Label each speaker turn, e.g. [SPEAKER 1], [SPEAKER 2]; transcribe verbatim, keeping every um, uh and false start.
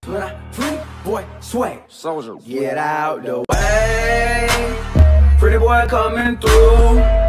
[SPEAKER 1] When I pretty boy sway,
[SPEAKER 2] Soldier,
[SPEAKER 1] get out the way. Pretty boy coming through.